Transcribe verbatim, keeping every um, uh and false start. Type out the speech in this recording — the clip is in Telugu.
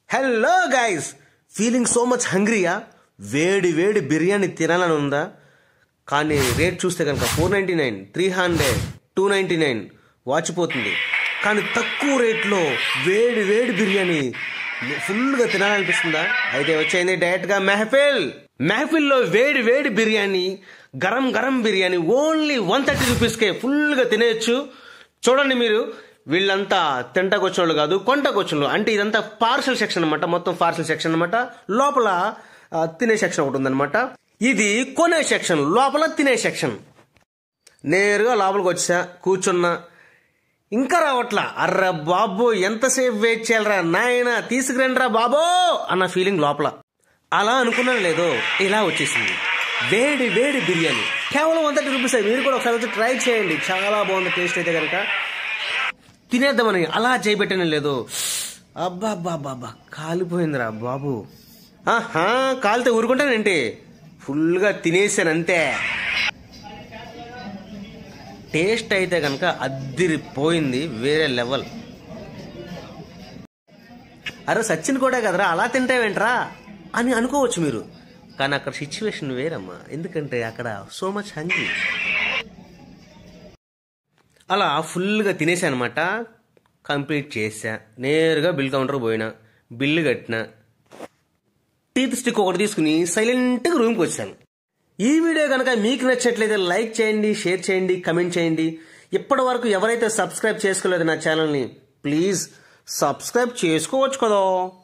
Hello guys, feeling so much హంగ్రీయా? వేడి వేడి బిర్యానీ తినాలని ఉందా? కానీ రేట్ చూస్తే కనుక four ninety nine three hundred two ninety nine వాచిపోతుంది. కానీ తక్కువ రేట్లో వేడి వేడి బిర్యానీ ఫుల్గా తినాలనిపిస్తుందా? అయితే వచ్చేయండి డైరెక్ట్గా మెహఫిల్. మెహఫిల్లో వేడి వేడి బిర్యానీ, గరం గరం బిర్యానీ ఓన్లీ వన్ థర్టీ రూపీస్కే ఫుల్గా తినేయచ్చు. చూడండి, మీరు వీళ్ళంతా తింటకు వచ్చిన వాళ్ళు కాదు, కొంటకు వచ్చిన వాళ్ళు. అంటే ఇదంతా పార్సల్ సెక్షన్ అనమాట, మొత్తం పార్సల్ సెక్షన్ అనమాట. లోపల తినే సెక్షన్ ఒకటి ఉందన్నమాట. ఇది కొనే సెక్షన్, లోపల తినే సెక్షన్. నేరుగా లోపలికి వచ్చా, కూర్చున్నా, ఇంకా రావట్లా. అర్ర బాబు, ఎంతసేపు వెయిట్ చేయాలరా నాయన, తీసుకురండిరా బాబో అన్న ఫీలింగ్ లోపల. అలా అనుకున్నాను లేదో, ఇలా వచ్చేసింది వేడి వేడి బిర్యానీ. కేవలం వన్ థర్టీ రూపీస్. మీరు కూడా ఒకసారి వచ్చి ట్రై చేయండి, చాలా బాగుంది టేస్ట్ అయితే కనుక. తినేద్దామని అలా చేయబెట్టాను లేదు, అబ్బా అబ్బా అబ్బా కాలిపోయిందిరా బాబు. ఆహా, కాలితే ఊరుకుంటానంటే ఫుల్గా తినేసాను అంతే. టేస్ట్ అయితే కనుక అద్దిరిపోయింది, వేరే లెవెల్. అరే సచిన్ కూడా కదరా అలా తింటావేంట్రా అని అనుకోవచ్చు మీరు, కానీ అక్కడ సిచ్యువేషన్ వేరమ్మా. ఎందుకంటే అక్కడ సో మచ్ హంగ్రీ. అలా ఫుల్గా తినేసా అనమాట. కంప్లీట్ చేసా, నేరుగా బిల్ కౌంటర్ పోయినా, బిల్లు కట్టినా, టీత్ స్టిక్ ఒకటి తీసుకుని సైలెంట్గా రూమ్కి వచ్చాను. ఈ వీడియో కనుక మీకు నచ్చట్లయితే లైక్ చేయండి, షేర్ చేయండి, కమెంట్ చేయండి. ఇప్పటి వరకు ఎవరైతే సబ్స్క్రైబ్ చేసుకోలేదు నా ఛానల్ని, ప్లీజ్ సబ్స్క్రైబ్ చేసుకోవచ్చు కదా.